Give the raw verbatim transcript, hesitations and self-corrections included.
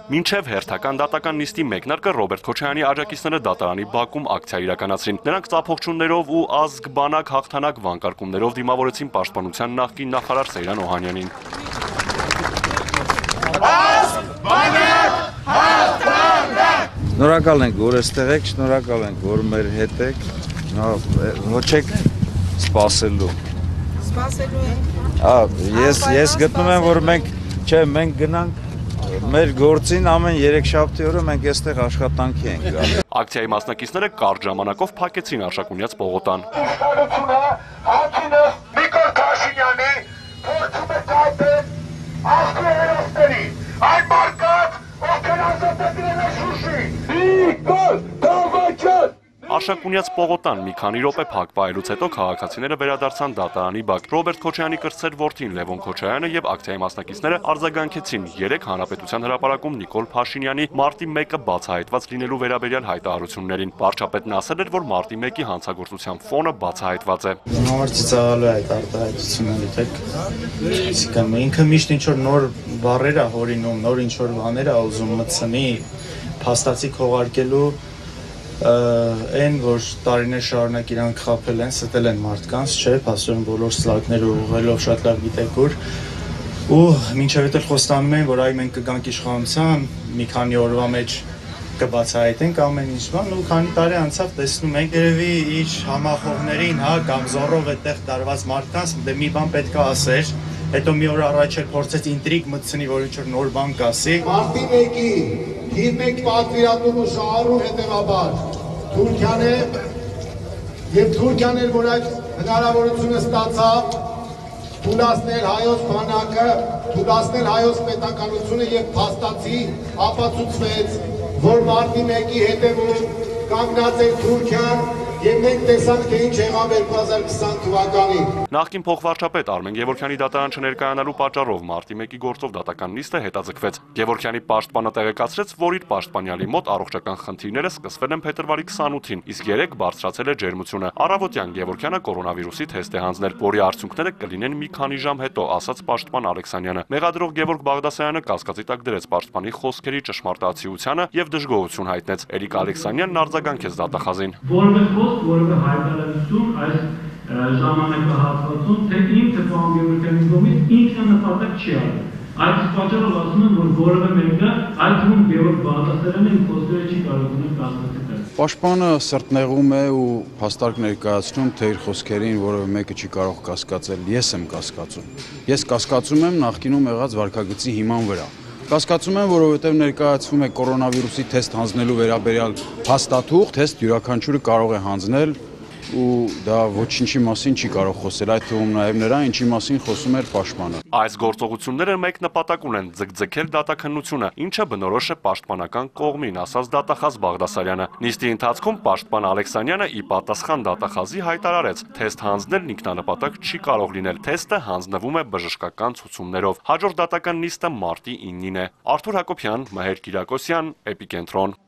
Մինչև հերթական դատական նիստի մեկնարկը Ռոբերտ Քոչարյանի աջակիցները դատարանի բակում ակցիա իրականացրին։ Նրանք ծափողջուններով ու ազգ բանակ հաղթանակ վանկարկումներով դիմավորեցին պաշտպանության նախկին նախարար Սեյրան Օհանյանին։ Շնորհակալ ենք, որ այստեղ եք, շնորհակալ ենք, որ մեր հետ եք, ոչ եք սպասելու։ Սպասելու ենք։ Ա, ես ես գտնում եմ, որ մենք, չէ, մենք գնանք մեր գործին ամեն երեքշաբթի օրը մենք այստեղ աշխատանքի ենք գալու։ Ակցիայի մասնակիցները կարճ ժամանակով փակեցին Արշակունյաց պողոտան։ Իշխանությունը հաչինը Նիկոլ Փաշինյանի փորձում է կայացնել ազգի հերոսների, այն մարդկանց, ովքեր ազատագրել են Շուշին։ Նիկոլ Դավաճան։ Արշակունյաց պողոտան մի քանի րոպե փակվայելուց հետո քաղաքացիները վերադարձան դատարանի բակ։ Ռոբերտ Քոչարյանի կրտսեր որդին Լևոն Քոչարյանը եւ ակցիայի մասնակիցները արձագանքեցին երեք Հանրապետության հրապարակում Նիկոլ Փաշինյանի մարտի մեկը բացահայտված լինելու վերաբերյալ հայտարարություններին։ Վարչապետն ասել էր, որ մարտի մեկի հանցագործության ֆոնը բացահայտված է։ Համար ծիծաղալու է այդ արտահայտությունները, դեք։ Իսկական ինքը միշտ ինչ որ նոր բառեր է հորինում, նոր ինչ որ բաներ է ուզում մտցնի, փաստացի քողարկելու Այն, որ տարիներ շարունակ իրանք խաբել են, ստել են մարդկանց, չէ, փաստորեն բոլոր սլակները ուղղելով շատ լավ գիտեք ուր, ու մինչև այդ էլ խոստանում են, որ այ մենք կգանք իշխանության, մի քանի օրվա մեջ կբացահայտենք ամեն ինչ բան, ու քանի տարի անցավ տեսնում ենք երևի իր համախոհներին, հա, կամ զոռով այդտեղ տարված մարդկանց, դե մի բան պետք է ասեր, հետո մի օր առաջ էլ փորձեց ինտրիգ մտցնի, որ ինչ-որ նոր բան կասի։ Մարտի մեկի թիվ մեկ պատվիրատու շահառու հետևաբար Թուրքիան է եւ Թուրքիան էլ, որ այդ հնարավորությունը ստացավ թույլատնել հայոց բանակը, թույլատնել հայոց պետականությունը եւ փաստացի ապացուցվեց, որ մարտի մեկի հետևում կանգնած է Թուրքիան Եվ մենք տեսանք, թե ինչ եղավ երկու հազար քսան թվականին։ Նախկին փոխվարչապետ Արմեն Գևորգյանի դատարան չներկայանալու պատճառով մարտի մեկի գործով դատական նիստը հետաձգվեց։ Գևորգյանի պաշտպանը տեղեկացրեց, որ իր պաշտպանյալի մոտ առողջական խնդիրները սկսվել են փետրվարի քսանութին, իսկ երեկ բարձրացել է ջերմությունը։ Առավոտյան Գևորգյանը կորոնավիրուսի թեստ է հանձնել, որի արդյունքները կլինեն մի քանի ժամ հետո, ասաց պաշտպան Ալեքսանյանը։ Մեղադրող Գևորգ Բաղդասարյանը կասկածի տակ դրեց պաշտպանի խոսքերի ճշմարտացիությունը եւ դժգոհություն հայտնեց։ Էրիկ Ալեքսանյանն արձագանքեց դատախազին։ Որևէ հայտարարություն այս ժամանակահատվածում, թե ինքը պարոն Գևորգյանի կողմից ինքնանպատակ չի արվել։ Այդ պատճառով ասում եմ, որ որևէ մեկը, այդ թվում Գևորգ Բաղդասարյանը իմ խոսքերը չի կարող ունել կասկածի տակ։ Պաշտպանը սրտնեղում է ու փաստարկ ներկայացնում, թե իր խոսքերին որևէ մեկը չի կարող կասկածել։ Ես եմ կասկածում։ Ես կասկածում եմ նախկինում եղած վարքագծի հիման վրա։ Կասկածում եմ, որովհետև ներկայացվում է կորոնավիրուսի թեստ հանձնելու վերաբերյալ փաստաթուղթ, թեստ յուրաքանչյուրը կարող է հանձնել ու դա ոչինչի մասին չի կարող խոսել, այդ թվում նաև նրա, ինչի մասին խոսում էր պաշտպանը։ Այս գործողությունները մեկ նպատակ ունեն՝ ձգձգել դատաքննությունը, ինչը բնորոշ է պաշտպանական կողմին, ասաց դատախազ Բաղդասարյանը։ Նիստի ընթացքում պաշտպան Ալեքսանյանը ի պատասխան դատախազի հայտարարեց, թեստ հանձնելն ինքնանպատակ չի կարող լինել, թեստը հանձնվում է բժշկական ցուցումներով։ Հաջորդ դատական նիստը մարտի իննին է։ Արթուր Հակոբյան, Մհեր Կիրակոսյան, Էպիկենտրոն։